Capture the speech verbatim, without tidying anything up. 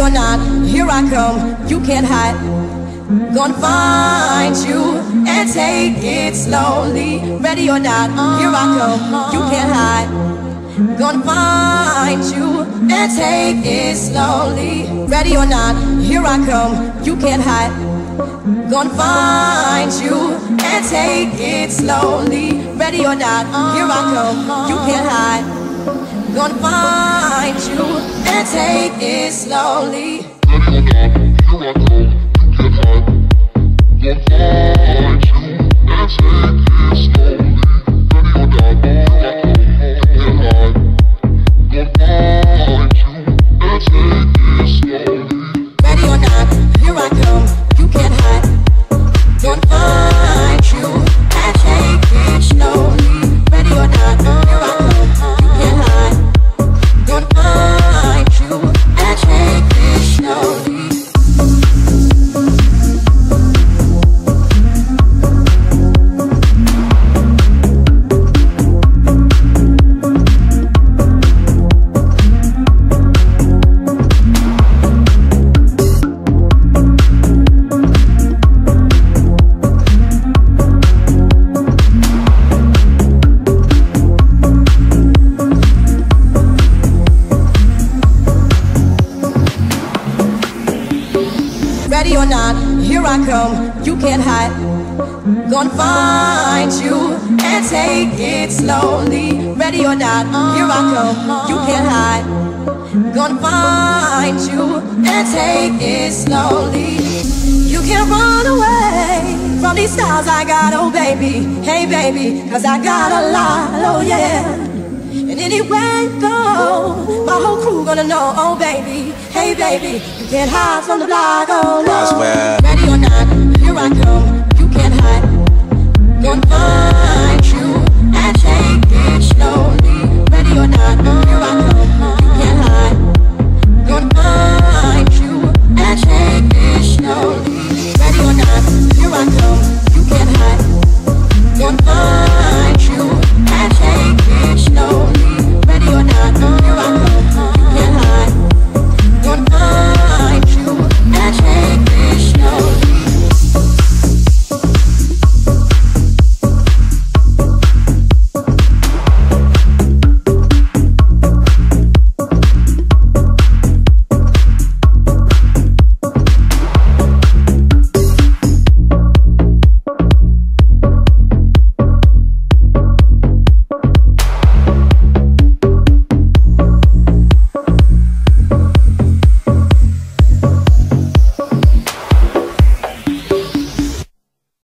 or not, here I come, you can't hide. Gonna find you and take it slowly. Ready or not, here I come, you can't hide. Gonna find you and take it slowly. Ready or not, here I come, you can't hide. Gonna find you and take it slowly. Ready or not, here I come, you can't hide. Gonna find you and take it slowly. Ready or not, here I come, you can't hide. Gonna find you and take it slowly. Ready or not, here I come, you can't hide. Gonna find you and take it slowly. Ready or not, here I come, you can't hide. Gonna find you and take it slowly. Ready or not, here I come, you can't hide. Gonna find you and take it slowly. You can't run away from these styles I got, oh baby. Hey baby, cause I got a lot, oh yeah. And anywhere you go, my whole crew gonna know, oh baby. Hey baby, you can't hide from the block, oh no. Ready or not, here I come, you can't hide. Gonna find you and take it slowly. Ready or not, here I come, you can't hide.